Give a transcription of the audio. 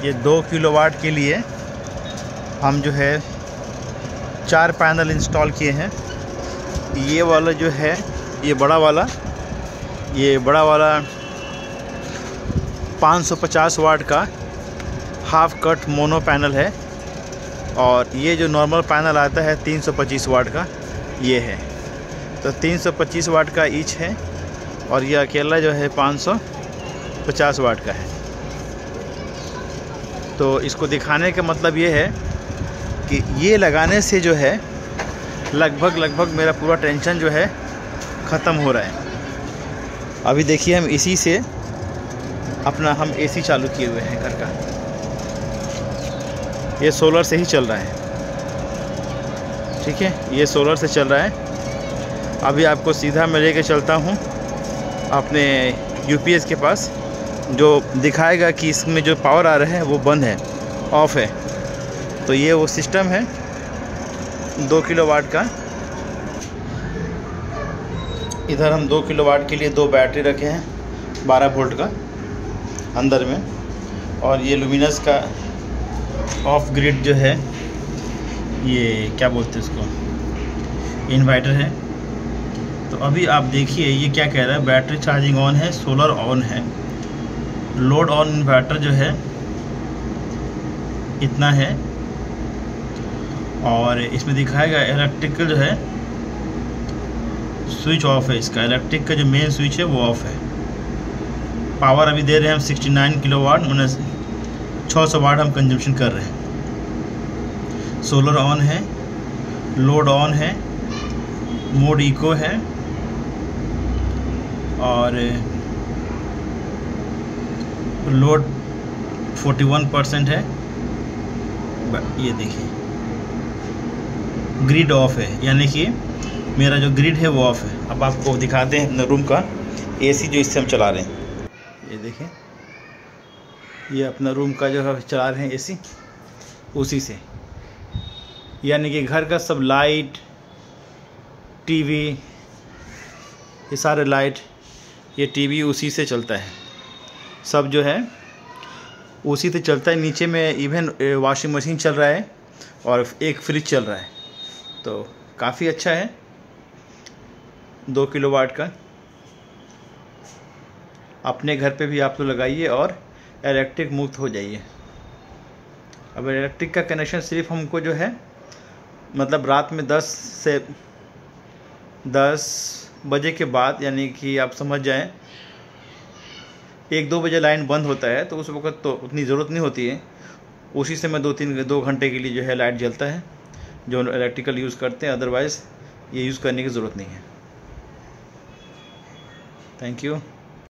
ये 2 किलोवाट के लिए हम जो है 4 पैनल इंस्टॉल किए हैं। ये वाला जो है ये बड़ा वाला 550 वाट का हाफ कट मोनो पैनल है, और ये जो नॉर्मल पैनल आता है 325 वाट का ये है। तो 325 वाट का ईच है, और ये अकेला जो है 550 वाट का है। तो इसको दिखाने का मतलब ये है कि ये लगाने से जो है लगभग मेरा पूरा टेंशन जो है ख़त्म हो रहा है। अभी देखिए हम इसी से हम एसी चालू किए हुए हैं घर का, ये सोलर से ही चल रहा है। ठीक है, ये सोलर से चल रहा है। अभी आपको सीधा मैं लेके चलता हूँ अपने यूपीएस के पास, जो दिखाएगा कि इसमें जो पावर आ रहा है वो बंद है, ऑफ है। तो ये वो सिस्टम है 2 किलोवाट का। इधर हम 2 किलोवाट के लिए 2 बैटरी रखे हैं 12 वोल्ट का अंदर में, और ये लुमिनस का ऑफ ग्रिड जो है, ये क्या बोलते हैं इसको, इन्वर्टर है। तो अभी आप देखिए ये क्या कह रहा है, बैटरी चार्जिंग ऑन है, सोलर ऑन है, लोड ऑन इन्वर्टर जो है इतना है, और इसमें दिखाएगा इलेक्ट्रिकल जो है स्विच ऑफ है। इसका इलेक्ट्रिक का जो मेन स्विच है वो ऑफ है। पावर अभी दे रहे हैं हम 69 किलोवाट, मैंने 600 वाट हम कंजम्पशन कर रहे हैं। सोलर ऑन है, लोड ऑन है, मोड इको है, और लोड 41% है। ये देखिए ग्रिड ऑफ है, यानी कि मेरा जो ग्रिड है वो ऑफ है। अब आपको दिखाते हैं अपने रूम का एसी जो इससे हम चला रहे हैं। ये देखें, ये अपना रूम का जो है चला रहे हैं एसी उसी से, यानी कि घर का सब लाइट, टीवी, ये सारे लाइट, ये टीवी उसी से चलता है, सब जो है उसी से चलता है। नीचे में इवन वॉशिंग मशीन चल रहा है और एक फ्रिज चल रहा है। तो काफ़ी अच्छा है 2 किलोवाट का। अपने घर पे भी आप तो लगाइए और इलेक्ट्रिक मुक्त हो जाइए। अब इलेक्ट्रिक का कनेक्शन सिर्फ हमको जो है मतलब रात में 10 बजे के बाद, यानी कि आप समझ जाएं 1-2 बजे लाइन बंद होता है, तो उस वक्त तो उतनी ज़रूरत नहीं होती है। उसी से मैं 2 घंटे के लिए जो है लाइट जलता है, जो इलेक्ट्रिकल यूज़ करते हैं। अदरवाइज़ ये यूज़ करने की ज़रूरत नहीं है। Thank you.